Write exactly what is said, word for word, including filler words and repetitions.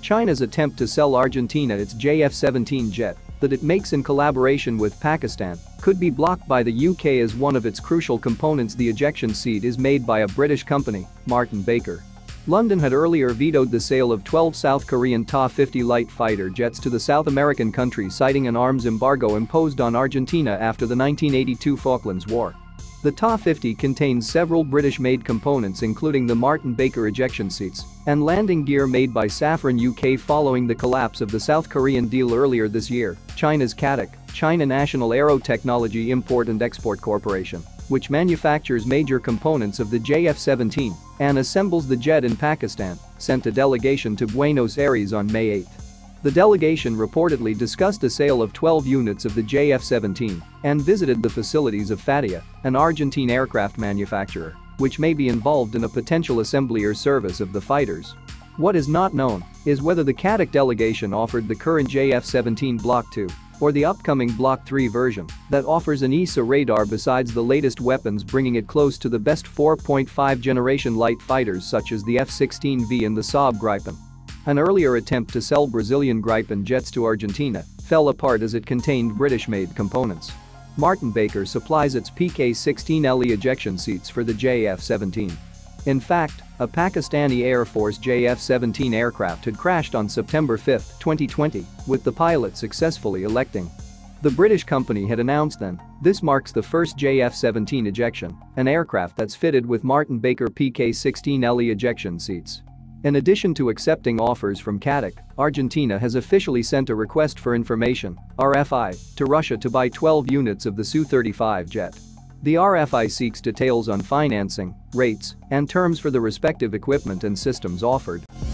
China's attempt to sell Argentina its J F seventeen jet that it makes in collaboration with Pakistan could be blocked by the U K as one of its crucial components. The ejection seat is made by a British company, Martin Baker. London had earlier vetoed the sale of twelve South Korean T A fifty light fighter jets to the South American country, citing an arms embargo imposed on Argentina after the nineteen eighty-two Falklands War. The T A fifty contains several British-made components, including the Martin Baker ejection seats and landing gear made by Safran U K following the collapse of the South Korean deal earlier this year. China's C A T I, China National Aero Technology Import and Export Corporation, which manufactures major components of the J F seventeen and assembles the jet in Pakistan, sent a delegation to Buenos Aires on May eighth. The delegation reportedly discussed a sale of twelve units of the J F seventeen and visited the facilities of Fatia, an Argentine aircraft manufacturer, which may be involved in a potential assembly or service of the fighters. What is not known is whether the C A T I delegation offered the current J F seventeen Block two or the upcoming Block three version that offers an E S A radar besides the latest weapons, bringing it close to the best four point five generation light fighters such as the F sixteen V and the Saab Gripen. An earlier attempt to sell Brazilian Gripen jets to Argentina fell apart as it contained British-made components. Martin Baker supplies its P K sixteen L E ejection seats for the J F seventeen. In fact, a Pakistani Air Force J F seventeen aircraft had crashed on September fifth, twenty twenty, with the pilot successfully electing. The British company had announced then, this marks the first J F seventeen ejection, an aircraft that's fitted with Martin Baker P K sixteen L E ejection seats. In addition to accepting offers from C A T I, Argentina has officially sent a request for information (R F I) to Russia to buy twelve units of the S U thirty-five jet. The R F I seeks details on financing, rates, and terms for the respective equipment and systems offered.